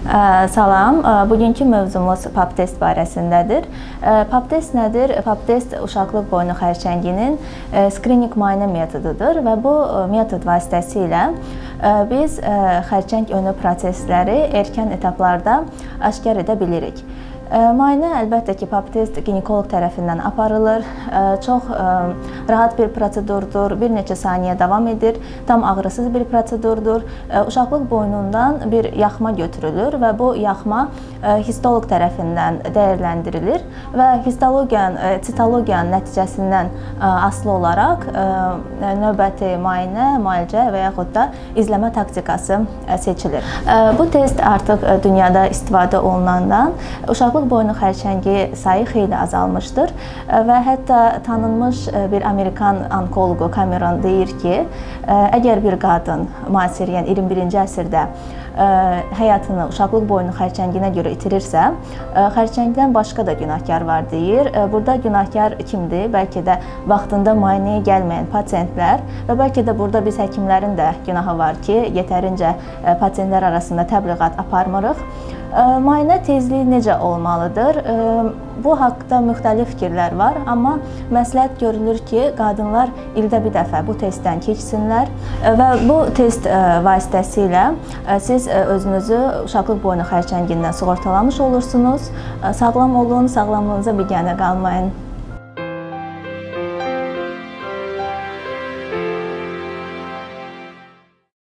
Salam, bugünkü mövzumuz pap test barəsindədir. Pap test nədir? Pap test uşaqlıq boynu xərçənginin skrininq müayinə metodudur və bu metod vasitəsilə biz xərçəng önü prosesləri erkən etaplarda aşkar edə bilirik. Müayinə əlbəttə ki, pap test ginekoloq tərəfindən aparılır. Çox rahat bir prosedurdur, bir neçə saniyə davam edir, tam ağrısız bir prosedurdur. Uşaqlıq boynundan bir yaxma götürülür və bu yaxma histoloq tərəfindən dəyərləndirilir və sitologiyanın nəticəsindən asılı olaraq növbəti müayinə, müalicə və yaxud da izləmə taktikası seçilir. Bu test artıq dünyada istifadə olunandan uşaqlıq boynu xərçəngi sayı xeyli azalmışdır və hətta tanınmış bir Amerikan onkoloqu Cameron deyir ki, əgər bir qadın müasir, yəni 21-ci əsrdə həyatını uşaqlıq boynu xərçənginə görə itirirsə, xərçəngdən başqa da günahkar var deyir. Burada günahkar kimdir? Bəlkə də vaxtında müayinəyə gəlməyən pasientlər və bəlkə də burada biz həkimlərin də günahı var ki, yetərincə pasientlər arasında təbliğat aparmırıq. Müayinə tezliyi necə olmalıdır? Bu haqda müxtəlif fikirlər var, amma məsləhət görülür ki, qadınlar ildə bir dəfə bu testdən keçsinlər və bu test vasitəsilə siz özünüzü uşaqlıq boynu xərçəngindən sığortalamış olursunuz. Sağlam olun, sağlamlığınıza biganə qalmayın.